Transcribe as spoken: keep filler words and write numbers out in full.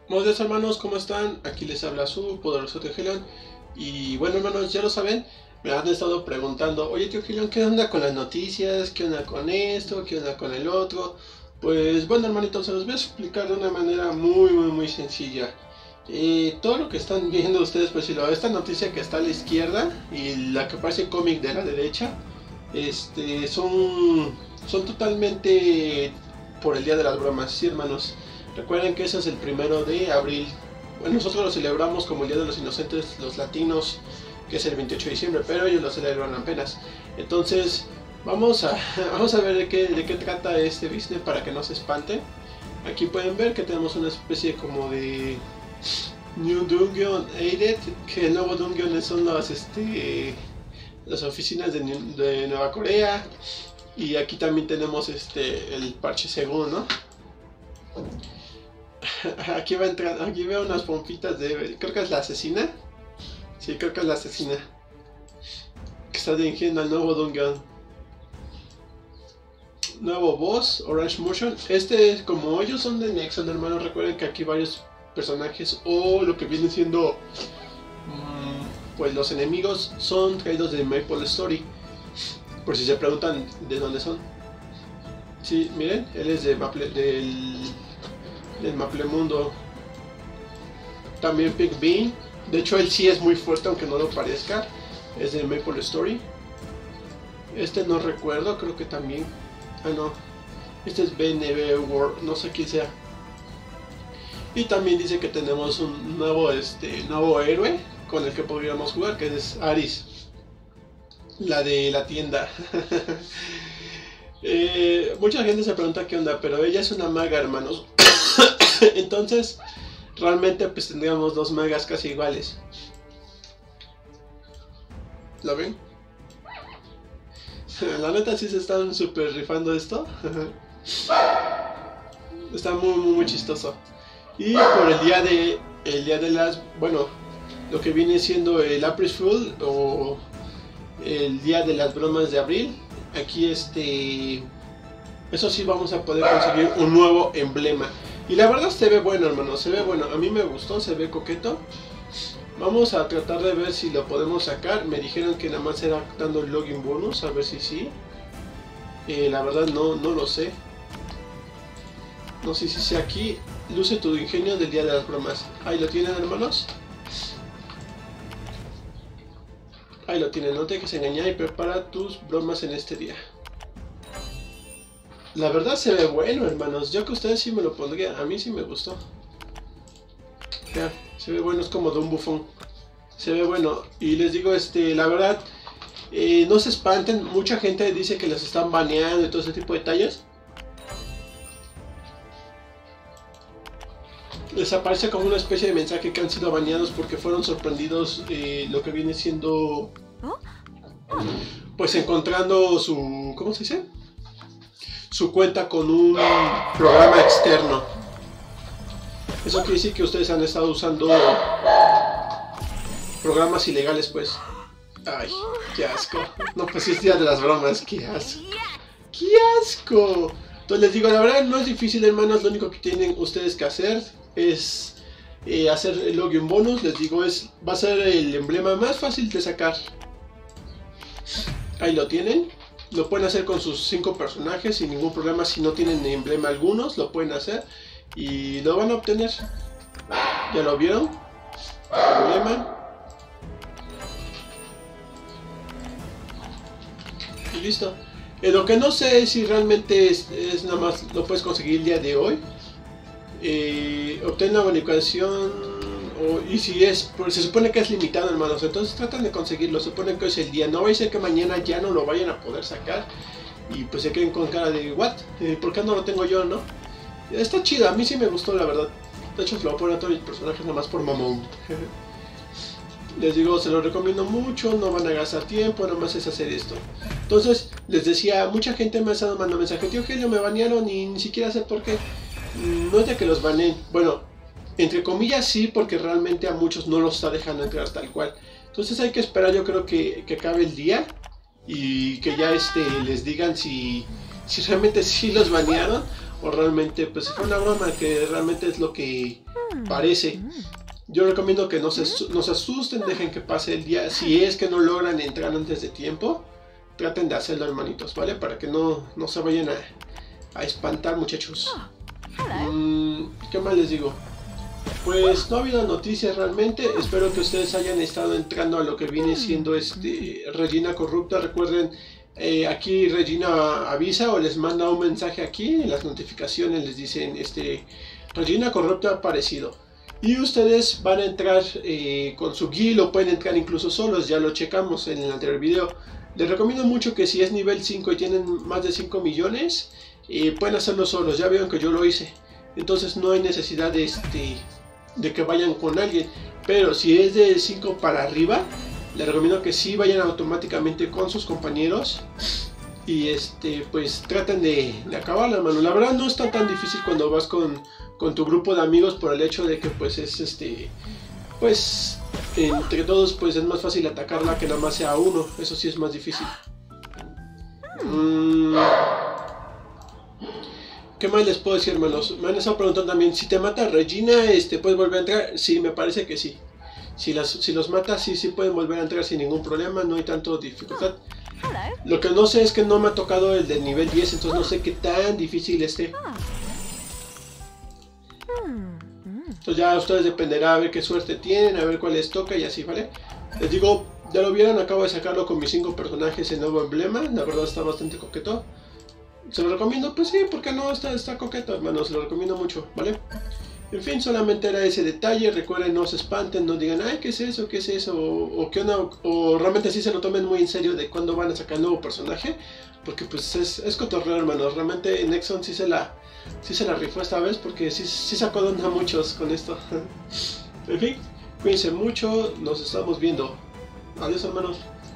Buenos días, hermanos, ¿cómo están? Aquí les habla su poderoso tío Helion. Y bueno, hermanos, ya lo saben, me han estado preguntando: oye, tío Helion, ¿qué onda con las noticias? ¿Qué onda con esto? ¿Qué onda con el otro? Pues bueno, hermanitos, se los voy a explicar de una manera muy, muy, muy sencilla. Eh, todo lo que están viendo ustedes, pues si lo, esta noticia que está a la izquierda y la que parece cómic de la derecha, este, son, son totalmente por el Día de las Bromas, sí, hermanos. Recuerden que ese es el primero de abril. Bueno, nosotros lo celebramos como el Día de los Inocentes, los latinos, que es el veintiocho de diciembre, pero ellos lo celebran apenas. Entonces, vamos a, vamos a ver de qué, de qué trata este business para que no se espanten. Aquí pueden ver que tenemos una especie como de New Dungeon Aided, que el nuevo Dungeon son las, este, las oficinas de, de Nueva Corea. Y aquí también tenemos este, el parche según, ¿no? Aquí va a entrar, aquí veo unas pompitas de, creo que es la asesina. Sí, creo que es la asesina que está dirigiendo al nuevo Dungeon. Nuevo boss, Orange Motion. Este, como ellos son de Nexon, hermano, recuerden que aquí varios personajes o lo que viene siendo mmm, pues los enemigos son traídos de Maple Story. Por si se preguntan de dónde son. Sí, miren, él es de Maple, del del Maplemundo. También Pink Bean, de hecho él sí es muy fuerte aunque no lo parezca, es de Maple Story. Este no recuerdo, creo que también, ah no, este es B N B World, no sé quién sea. Y también dice que tenemos un nuevo, este, nuevo héroe con el que podríamos jugar, que es Aris, la de la tienda. eh, mucha gente se pregunta qué onda, pero ella es una maga, hermanos. Entonces, realmente pues tendríamos dos magas casi iguales. ¿Lo ven? La neta sí se están super rifando esto. Está muy, muy, muy chistoso. Y por el día de el día de las, bueno, lo que viene siendo el April Fool o el día de las bromas de abril, aquí este, eso sí vamos a poder conseguir un nuevo emblema. Y la verdad se ve bueno, hermano, se ve bueno, a mí me gustó, se ve coqueto. Vamos a tratar de ver si lo podemos sacar. Me dijeron que nada más era dando el login bonus, a ver si sí. Eh, la verdad no, no lo sé. No sé si sea aquí. Luce tu ingenio del día de las bromas. Ahí lo tienen, hermanos. Ahí lo tienen, no te dejes engañar y prepara tus bromas en este día. La verdad se ve bueno, hermanos. Yo que ustedes sí me lo pondría. A mí sí me gustó. Vean, se ve bueno, es como de un bufón. Se ve bueno. Y les digo, este, la verdad, eh, no se espanten. Mucha gente dice que los están baneando y todo ese tipo de detalles. Les aparece como una especie de mensaje que han sido baneados porque fueron sorprendidos, eh, lo que viene siendo, pues encontrando su, ¿cómo se dice? Su cuenta con un programa externo. Eso quiere decir que ustedes han estado usando programas ilegales, pues. Ay, qué asco. No, pues es día de las bromas, qué asco. ¡Qué asco! Entonces les digo, la verdad no es difícil, hermanos. Lo único que tienen ustedes que hacer es eh, hacer el login bonus. Les digo, es va a ser el emblema más fácil de sacar. Ahí lo tienen. Lo pueden hacer con sus cinco personajes sin ningún problema. Si no tienen emblema algunos, lo pueden hacer y lo van a obtener. ¿Ya lo vieron? Emblema. Y listo. Eh, lo que no sé es si realmente es, es nada más lo puedes conseguir el día de hoy. Eh, obtener una bonificación o, y si es, pues se supone que es limitado, hermanos. Entonces tratan de conseguirlo. Se supone que es el día. No va a ser que mañana ya no lo vayan a poder sacar y pues se queden con cara de what, eh, ¿por qué no lo tengo yo, no? Está chido, a mí sí me gustó, la verdad. De hecho se lo voy a poner a todos mis personajes nada más por mamón. Les digo, se lo recomiendo mucho, no van a gastar tiempo, nada más es hacer esto. Entonces, les decía, mucha gente me ha estado mandando mensajes: tío Helio, me banearon y ni siquiera sé por qué. No es de que los baneen, bueno, entre comillas sí, porque realmente a muchos no los está dejando entrar tal cual. Entonces hay que esperar, yo creo que, que acabe el día y que ya este, les digan si, si realmente sí los banearon o realmente pues fue una broma, que realmente es lo que parece. Yo recomiendo que no se, no se asusten, dejen que pase el día. Si es que no logran entrar antes de tiempo, traten de hacerlo, hermanitos, ¿vale? Para que no, no se vayan a, a espantar, muchachos. Mm, ¿Qué más les digo? Pues no ha habido noticias realmente. Espero que ustedes hayan estado entrando a lo que viene siendo este Regina Corrupta. Recuerden, eh, aquí Regina avisa o les manda un mensaje aquí en las notificaciones, les dicen este Regina Corrupta ha aparecido. Y ustedes van a entrar eh, con su guild o pueden entrar incluso solos, ya lo checamos en el anterior video. Les recomiendo mucho que si es nivel cinco y tienen más de cinco millones, eh, pueden hacerlo solos, ya vieron que yo lo hice. Entonces no hay necesidad de, este, de que vayan con alguien. Pero si es de cinco para arriba, les recomiendo que sí vayan automáticamente con sus compañeros. Y este, pues traten de, de acabarla, hermano. La verdad no está tan difícil cuando vas con, con tu grupo de amigos, por el hecho de que pues es este, pues entre todos pues es más fácil atacarla que nada más sea uno. Eso sí es más difícil. Mm. ¿Qué más les puedo decir, hermanos? Me han estado preguntando también, si te mata Regina, este, ¿puedes volver a entrar? Sí, me parece que sí. Si, las, si los mata, sí, sí pueden volver a entrar sin ningún problema, no hay tanto dificultad. Lo que no sé es que no me ha tocado el del nivel diez, entonces no sé qué tan difícil esté. Entonces ya a ustedes dependerá a ver qué suerte tienen, a ver cuál les toca y así, ¿vale? Les digo, ya lo vieron, acabo de sacarlo con mis cinco personajes, el nuevo emblema, la verdad está bastante coqueto. Se lo recomiendo, pues sí, porque no, está, está coqueto, hermanos, se lo recomiendo mucho, ¿vale? En fin, solamente era ese detalle. Recuerden, no se espanten, no digan, ay, ¿qué es eso? ¿Qué es eso? O, o, ¿qué onda? O, o realmente sí se lo tomen muy en serio de cuándo van a sacar nuevo personaje. Porque pues es, es cotorreo, hermanos. Realmente Nexon sí se la, sí se la rifó esta vez, porque sí, sí sacó de onda a muchos con esto. En fin, cuídense mucho, nos estamos viendo. Adiós, hermanos.